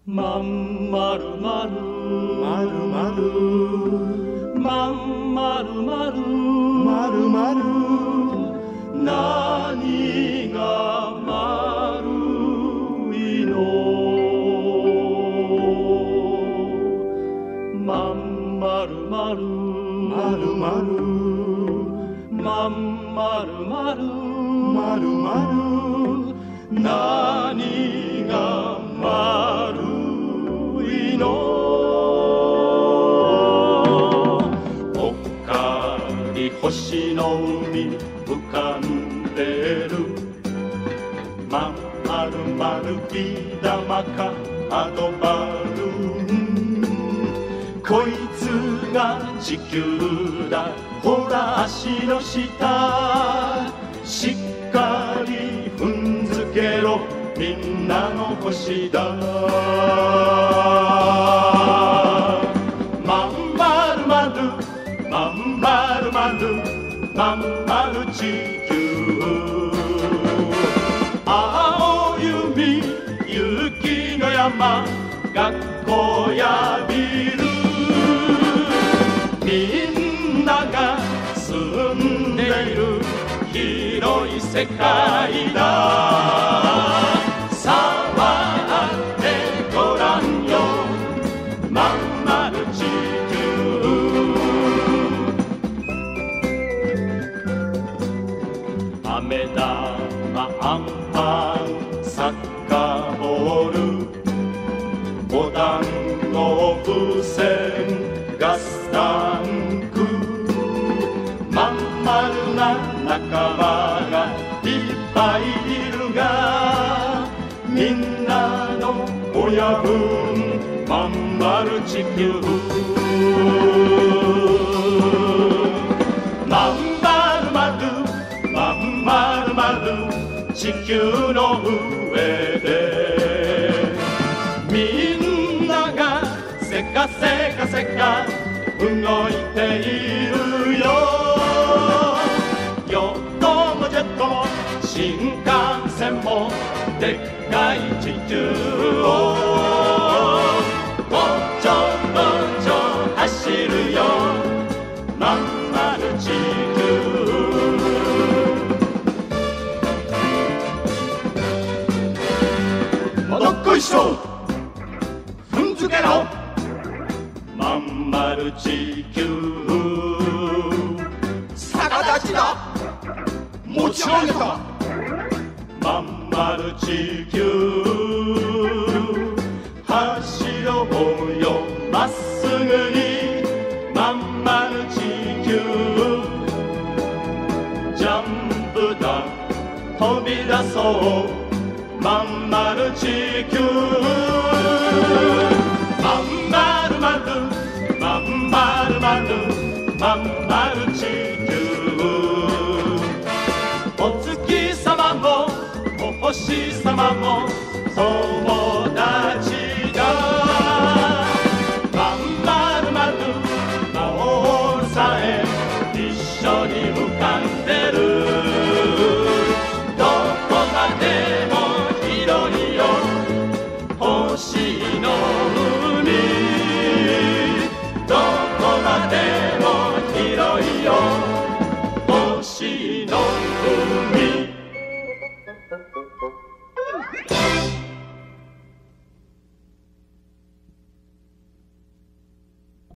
まんまるまるまるまるまんまるまるまるまる何が丸いのまんまるまるまるまるまんまるまるまるまる何が丸いのぽっかり星の海浮かんでるまんまるまるビー玉かアドバルーンこいつが地球だほら足の下しっかり踏んづけろみんなの星だまんまるまるまんまるまるまんまる地球青い海雪の山学校やビルみんなが住んでいる広い世界だ触ってごらんよまんまる地球飴玉アンパンサッカーボールお団子風船ガスタンクまんまるな仲間がいっぱいいるがみんなの親分まんまる地球まんまるまるまんまるまる地球の上でみんながせかせかせか動いているよヨットもジェットも新幹線もでっかい地球をごちょごちょ走るよまんまる地球もどっこいしょ踏んづけろまんまる地球逆立ちだ持ち上げたまんまる地球走ろうよまっすぐにまんまる地球ジャンプだ飛び出そうまんまる地球まんまるまるまんまるまるまんまる地球お月様もお星様も友達だまんまるまるボールさえ一緒に浮かんでるどこまでも広いよ星の